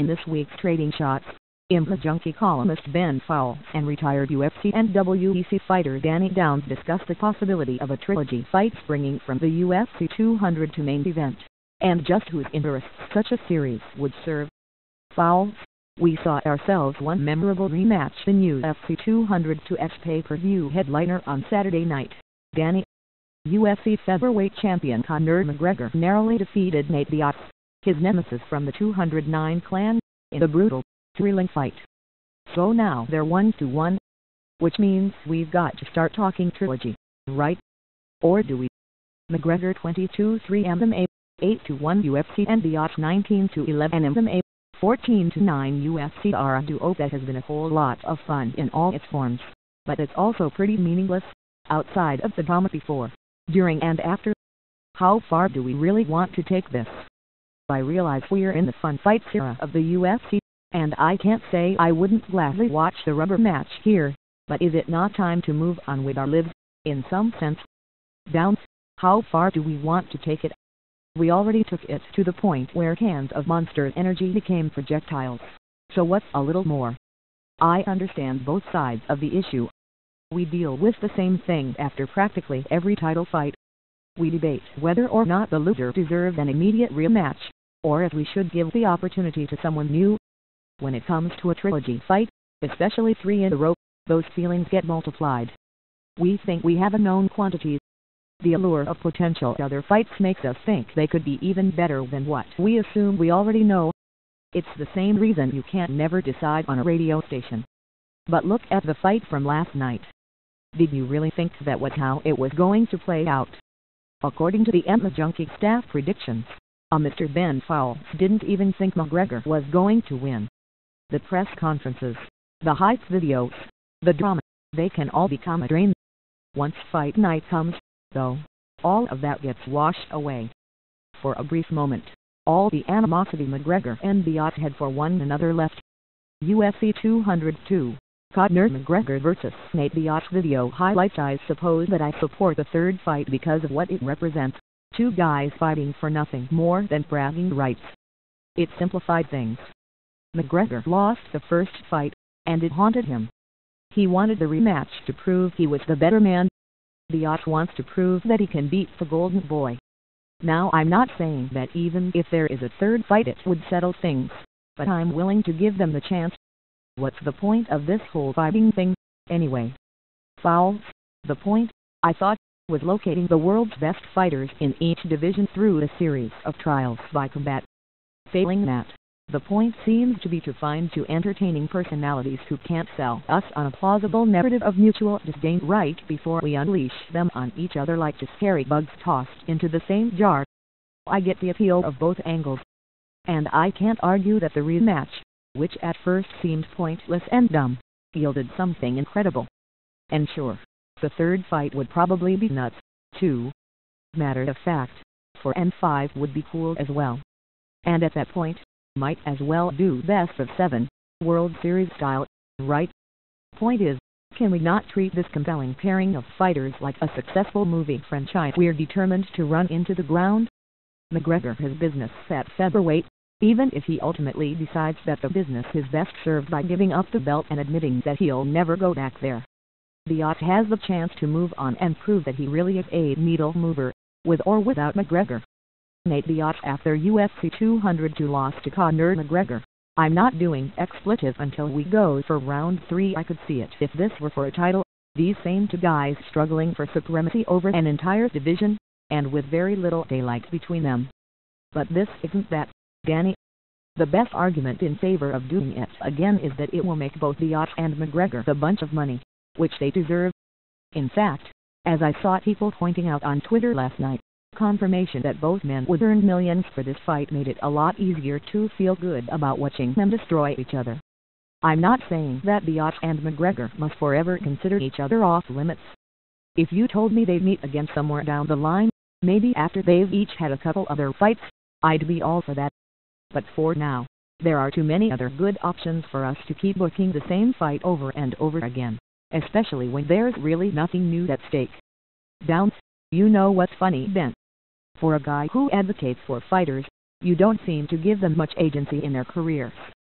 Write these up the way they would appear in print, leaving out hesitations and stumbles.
In this week's Trading Shots, IMMA Junkie columnist Ben Fowles and retired UFC and WEC fighter Danny Downs discuss the possibility of a trilogy fight springing from the UFC 200 to main event, and just whose interests such a series would serve. Fowles: we saw ourselves one memorable rematch in UFC 200's pay-per-view headliner on Saturday night. Danny: UFC featherweight champion Conor McGregor narrowly defeated Nate Diaz, his nemesis from the 209 clan, in a brutal, thrilling fight. So now they're 1-1. Which means we've got to start talking trilogy, right? Or do we? McGregor 22-3 MMA, 8-1 UFC, and Diaz 19-11 MMA, 14-9 UFC are a duo that has been a whole lot of fun in all its forms, but it's also pretty meaningless, outside of the drama before, during and after. How far do we really want to take this? I realize we're in the fun fights era of the UFC, and I can't say I wouldn't gladly watch the rubber match here, but is it not time to move on with our lives, in some sense? Downs: how far do we want to take it? We already took it to the point where cans of Monster Energy became projectiles, so what's a little more? I understand both sides of the issue. We deal with the same thing after practically every title fight. We debate whether or not the loser deserves an immediate rematch, or if we should give the opportunity to someone new. When it comes to a trilogy fight, especially 3 in a row, those feelings get multiplied. We think we have a known quantities. The allure of potential other fights makes us think they could be even better than what we assume we already know. It's the same reason you can't never decide on a radio station. But look at the fight from last night. Did you really think that was how it was going to play out? According to the IMMA Junkie staff predictions, Mr. Ben Fowles didn't even think McGregor was going to win. The press conferences, the hype videos, the drama, they can all become a drain. Once fight night comes, though, all of that gets washed away. For a brief moment, all the animosity McGregor and Diaz had for one another left. UFC 202, Conor McGregor vs. Nate Diaz video highlights. I suppose that I support the third fight because of what it represents. 2 guys fighting for nothing more than bragging rights. It simplified things. McGregor lost the first fight, and it haunted him. He wanted the rematch to prove he was the better man. Diaz wants to prove that he can beat the Golden Boy. Now, I'm not saying that even if there is a third fight it would settle things, but I'm willing to give them the chance. What's the point of this whole fighting thing, anyway? Fowles: the point, I thought, was locating the world's best fighters in each division through a series of trials by combat. Failing that, the point seems to be to find 2 entertaining personalities who can't sell us on a plausible narrative of mutual disdain right before we unleash them on each other like 2 scary bugs tossed into the same jar. I get the appeal of both angles, and I can't argue that the rematch, which at first seemed pointless and dumb, yielded something incredible. And sure, the third fight would probably be nuts, too. Matter of fact, 4 and 5 would be cool as well. And at that point, might as well do best of 7, World Series style, right? Point is, can we not treat this compelling pairing of fighters like a successful movie franchise we're determined to run into the ground? McGregor has business at featherweight, even if he ultimately decides that the business is best served by giving up the belt and admitting that he'll never go back there. Diaz has the chance to move on and prove that he really is a needle mover, with or without McGregor. Nate Diaz after UFC 202 loss to Conor McGregor: I'm not doing expletive until we go for round 3. I could see it if this were for a title. These same 2 guys struggling for supremacy over an entire division, and with very little daylight between them. But this isn't that, Danny. The best argument in favor of doing it again is that it will make both Diaz and McGregor the bunch of money, which they deserve. In fact, as I saw people pointing out on Twitter last night, confirmation that both men would earn millions for this fight made it a lot easier to feel good about watching them destroy each other. I'm not saying that Diaz and McGregor must forever consider each other off limits. If you told me they'd meet again somewhere down the line, maybe after they've each had a couple other fights, I'd be all for that. But for now, there are too many other good options for us to keep booking the same fight over and over again, especially when there's really nothing new at stake. Downs: you know what's funny, Ben? For a guy who advocates for fighters, you don't seem to give them much agency in their careers.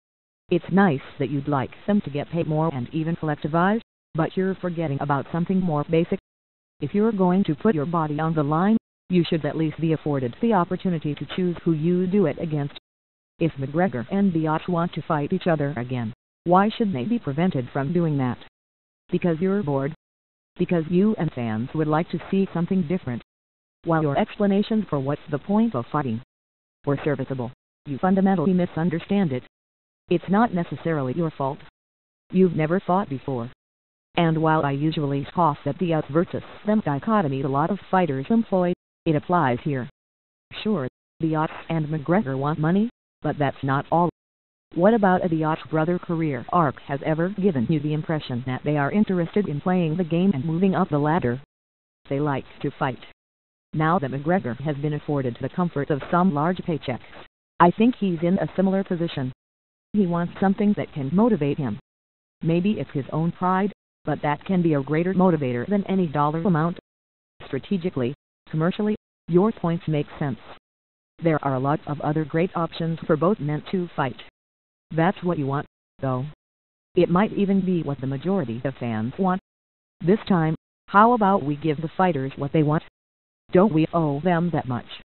It's nice that you'd like them to get paid more and even collectivize, but you're forgetting about something more basic. If you're going to put your body on the line, you should at least be afforded the opportunity to choose who you do it against. If McGregor and Biatch want to fight each other again, why should they be prevented from doing that? Because you're bored? Because you and fans would like to see something different? While your explanations for what's the point of fighting were serviceable, you fundamentally misunderstand it. It's not necessarily your fault. You've never fought before. And while I usually scoff at the us versus them dichotomy a lot of fighters employ, it applies here. Sure, Biatch and McGregor want money, but that's not all. What about a Biatch brother career arc has ever given you the impression that they are interested in playing the game and moving up the ladder? They like to fight. Now that McGregor has been afforded the comfort of some large paychecks, I think he's in a similar position. He wants something that can motivate him. Maybe it's his own pride, but that can be a greater motivator than any dollar amount. Strategically, commercially, your points make sense. There are a lot of other great options for both men to fight. That's what you want, though. It might even be what the majority of fans want. This time, how about we give the fighters what they want? Don't we owe them that much?